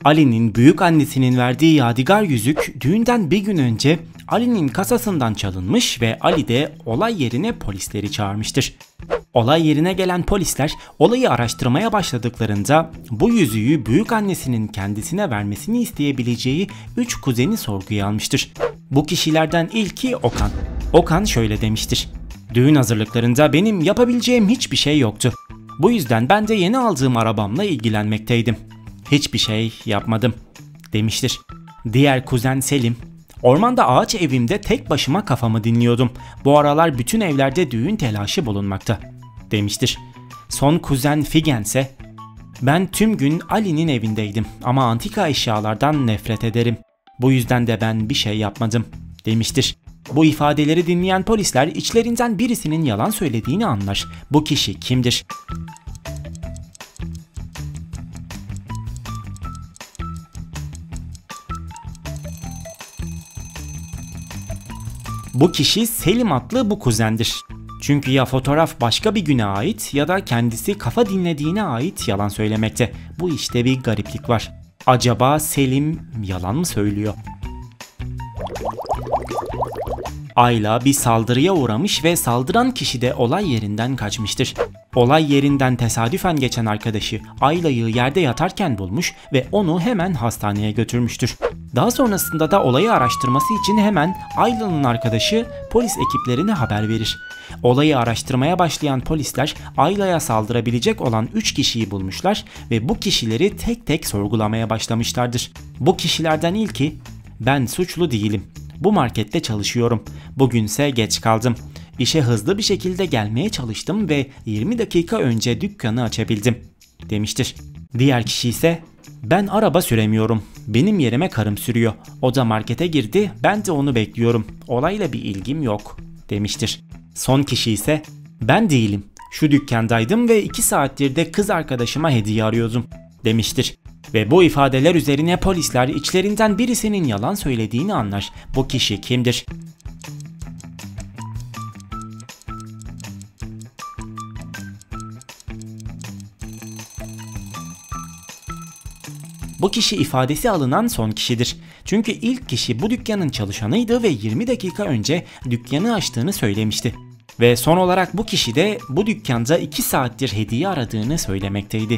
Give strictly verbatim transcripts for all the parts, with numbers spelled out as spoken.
Ali'nin büyük annesinin verdiği yadigar yüzük düğünden bir gün önce Ali'nin kasasından çalınmış ve Ali de olay yerine polisleri çağırmıştır. Olay yerine gelen polisler olayı araştırmaya başladıklarında bu yüzüğü büyük annesinin kendisine vermesini isteyebileceği üç kuzeni sorguya almıştır. Bu kişilerden ilki Okan. Okan şöyle demiştir: "Düğün hazırlıklarında benim yapabileceğim hiçbir şey yoktu. Bu yüzden ben de yeni aldığım arabamla ilgilenmekteydim. Hiçbir şey yapmadım," demiştir. Diğer kuzen Selim: "Ormanda ağaç evimde tek başıma kafamı dinliyordum. Bu aralar bütün evlerde düğün telaşı bulunmakta," demiştir. Son kuzen Figen ise: "Ben tüm gün Ali'nin evindeydim ama antika eşyalardan nefret ederim. Bu yüzden de ben bir şey yapmadım," demiştir. Bu ifadeleri dinleyen polisler içlerinden birisinin yalan söylediğini anlar. Bu kişi kimdir? Bu kişi Selim adlı bu kuzendir. Çünkü ya fotoğraf başka bir güne ait ya da kendisi kafa dinlediğine ait yalan söylemekte. Bu işte bir gariplik var. Acaba Selim yalan mı söylüyor? Ayla bir saldırıya uğramış ve saldıran kişi de olay yerinden kaçmıştır. Olay yerinden tesadüfen geçen arkadaşı Ayla'yı yerde yatarken bulmuş ve onu hemen hastaneye götürmüştür. Daha sonrasında da olayı araştırması için hemen Ayla'nın arkadaşı polis ekiplerine haber verir. Olayı araştırmaya başlayan polisler Ayla'ya saldırabilecek olan üç kişiyi bulmuşlar ve bu kişileri tek tek sorgulamaya başlamışlardır. Bu kişilerden ilki: "Ben suçlu değilim. Bu markette çalışıyorum. Bugünse geç kaldım. İşe hızlı bir şekilde gelmeye çalıştım ve yirmi dakika önce dükkanı açabildim," demiştir. Diğer kişi ise: "Ben araba süremiyorum. Benim yerime karım sürüyor. O da markete girdi. Ben de onu bekliyorum. Olayla bir ilgim yok," demiştir. Son kişi ise: "Ben değilim. Şu dükkandaydım ve iki saattir de kız arkadaşıma hediye arıyordum," demiştir. Ve bu ifadeler üzerine polisler içlerinden birisinin yalan söylediğini anlar. Bu kişi kimdir? Bu kişi ifadesi alınan son kişidir. Çünkü ilk kişi bu dükkanın çalışanıydı ve yirmi dakika önce dükkanı açtığını söylemişti. Ve son olarak bu kişi de bu dükkanda iki saattir hediye aradığını söylemekteydi.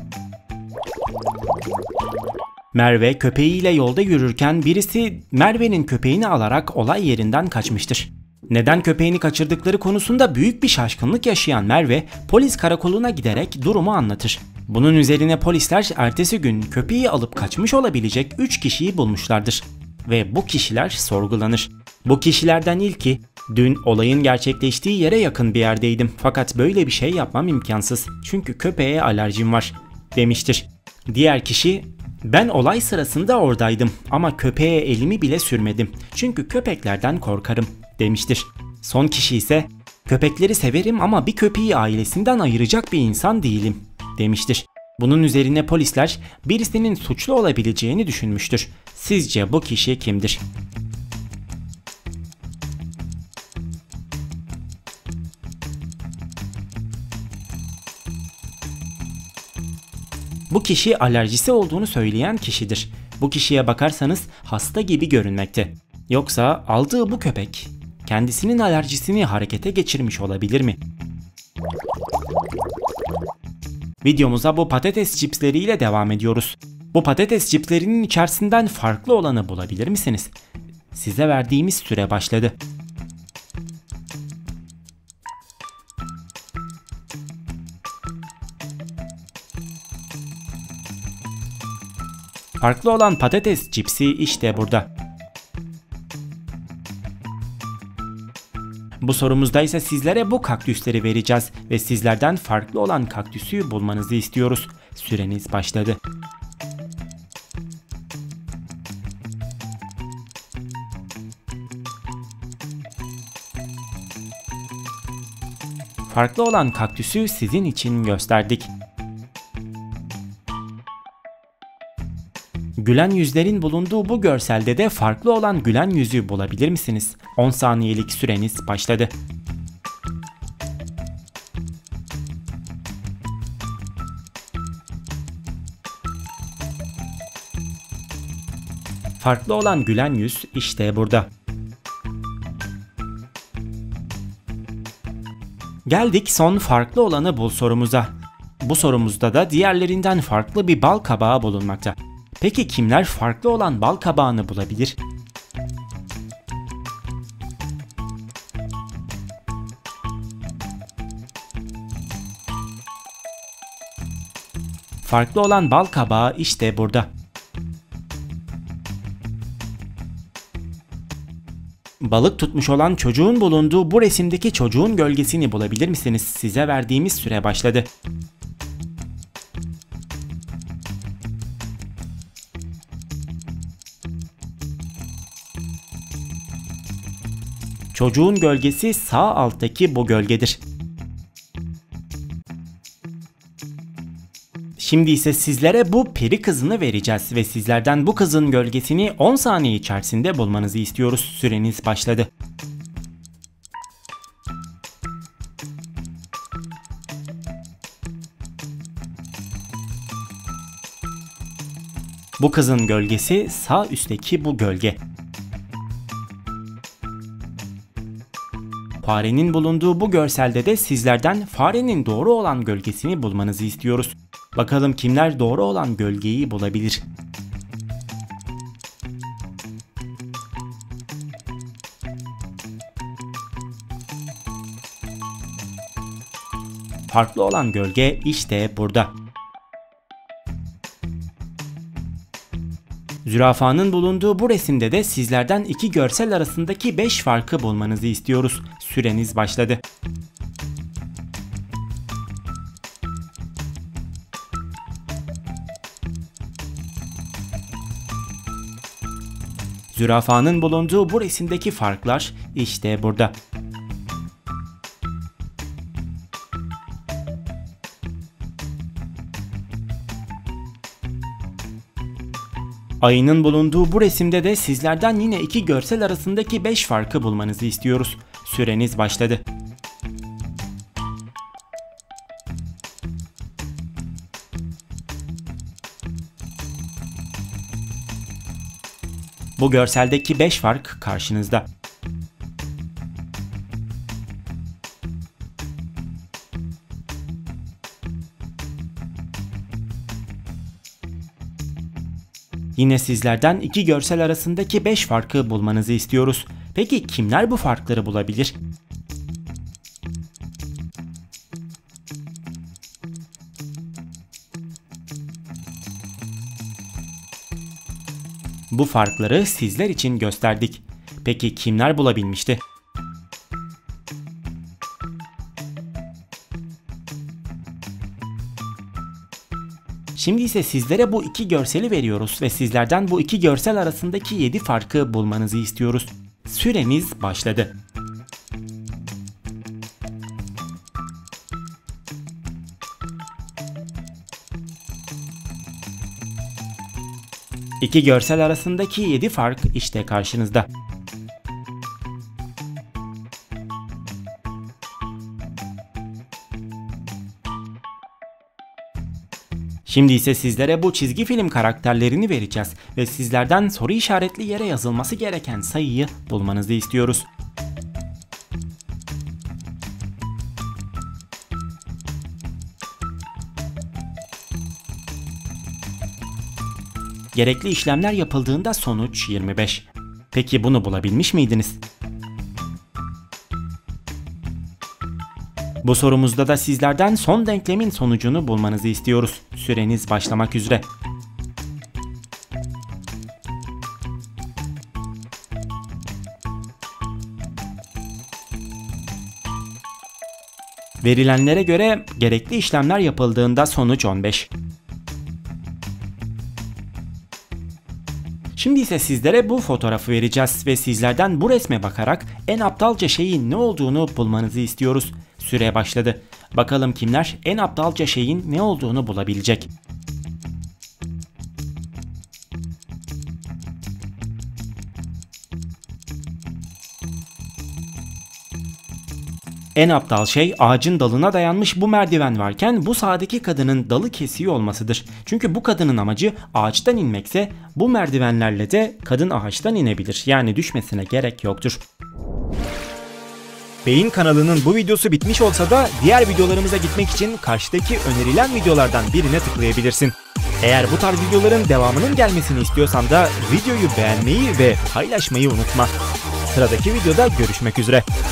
Merve köpeğiyle yolda yürürken birisi Merve'nin köpeğini alarak olay yerinden kaçmıştır. Neden köpeğini kaçırdıkları konusunda büyük bir şaşkınlık yaşayan Merve polis karakoluna giderek durumu anlatır. Bunun üzerine polisler ertesi gün köpeği alıp kaçmış olabilecek üç kişiyi bulmuşlardır ve bu kişiler sorgulanır. Bu kişilerden ilki: "Dün olayın gerçekleştiği yere yakın bir yerdeydim fakat böyle bir şey yapmam imkansız çünkü köpeğe alerjim var," demiştir. Diğer kişi: "Ben olay sırasında oradaydım ama köpeğe elimi bile sürmedim çünkü köpeklerden korkarım," demiştir. Son kişi ise: "Köpekleri severim ama bir köpeği ailesinden ayıracak bir insan değilim," demiştir. Bunun üzerine polisler birisinin suçlu olabileceğini düşünmüştür. Sizce bu kişi kimdir? Bu kişi alerjisi olduğunu söyleyen kişidir. Bu kişiye bakarsanız hasta gibi görünmekte. Yoksa aldığı bu köpek kendisinin alerjisini harekete geçirmiş olabilir mi? Videomuza bu patates cipsleriyle devam ediyoruz. Bu patates cipslerinin içerisinden farklı olanı bulabilir misiniz? Size verdiğimiz süre başladı. Farklı olan patates cipsi işte burada. Bu sorumuzda ise sizlere bu kaktüsleri vereceğiz ve sizlerden farklı olan kaktüsü bulmanızı istiyoruz. Süreniz başladı. Farklı olan kaktüsü sizin için gösterdik. Gülen yüzlerin bulunduğu bu görselde de farklı olan gülen yüzü bulabilir misiniz? on saniyelik süreniz başladı. Farklı olan gülen yüz işte burada. Geldik son farklı olanı bul sorumuza. Bu sorumuzda da diğerlerinden farklı bir bal kabağı bulunmakta. Peki kimler farklı olan bal kabağını bulabilir? Farklı olan bal kabağı işte burada. Balık tutmuş olan çocuğun bulunduğu bu resimdeki çocuğun gölgesini bulabilir misiniz? Size verdiğimiz süre başladı. Çocuğun gölgesi sağ alttaki bu gölgedir. Şimdi ise sizlere bu peri kızını vereceğiz ve sizlerden bu kızın gölgesini on saniye içerisinde bulmanızı istiyoruz. Süreniz başladı. Bu kızın gölgesi sağ üstteki bu gölge. Farenin bulunduğu bu görselde de sizlerden farenin doğru olan gölgesini bulmanızı istiyoruz. Bakalım kimler doğru olan gölgeyi bulabilir? Farklı olan gölge işte burada. Zürafanın bulunduğu bu resimde de sizlerden iki görsel arasındaki beş farkı bulmanızı istiyoruz. Süreniz başladı. Zürafanın bulunduğu bu resimdeki farklar işte burada. Ayının bulunduğu bu resimde de sizlerden yine iki görsel arasındaki beş farkı bulmanızı istiyoruz. Süreniz başladı. Bu görseldeki beş fark karşınızda. Yine sizlerden iki görsel arasındaki beş farkı bulmanızı istiyoruz. Peki kimler bu farkları bulabilir? Bu farkları sizler için gösterdik. Peki kimler bulabilmişti? Şimdi ise sizlere bu iki görseli veriyoruz ve sizlerden bu iki görsel arasındaki yedi farkı bulmanızı istiyoruz. Süreniz başladı. İki görsel arasındaki yedi fark işte karşınızda. Şimdi ise sizlere bu çizgi film karakterlerini vereceğiz ve sizlerden soru işaretli yere yazılması gereken sayıyı bulmanızı istiyoruz. Gerekli işlemler yapıldığında sonuç yirmi beş. Peki bunu bulabilmiş miydiniz? Bu sorumuzda da sizlerden son denklemin sonucunu bulmanızı istiyoruz. Süreniz başlamak üzere. Verilenlere göre gerekli işlemler yapıldığında sonuç on beş. Şimdi ise sizlere bu fotoğrafı vereceğiz ve sizlerden bu resme bakarak en aptalca şeyin ne olduğunu bulmanızı istiyoruz. Süre başladı. Bakalım kimler en aptalca şeyin ne olduğunu bulabilecek. En aptal şey ağacın dalına dayanmış bu merdiven varken bu sağdaki kadının dalı kesiyor olmasıdır. Çünkü bu kadının amacı ağaçtan inmekse bu merdivenlerle de kadın ağaçtan inebilir. Yani düşmesine gerek yoktur. Beyin kanalının bu videosu bitmiş olsa da diğer videolarımıza gitmek için karşıdaki önerilen videolardan birine tıklayabilirsin. Eğer bu tarz videoların devamının gelmesini istiyorsan da videoyu beğenmeyi ve paylaşmayı unutma. Sıradaki videoda görüşmek üzere.